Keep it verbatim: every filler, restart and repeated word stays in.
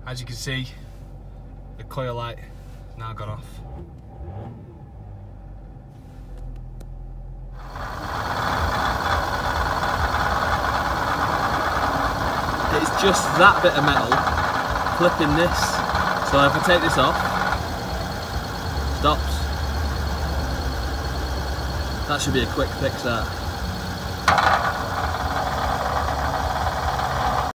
As you can see, the coil light now got off. It's just that bit of metal clipping this. So if I take this off, stops. That should be a quick fix, that.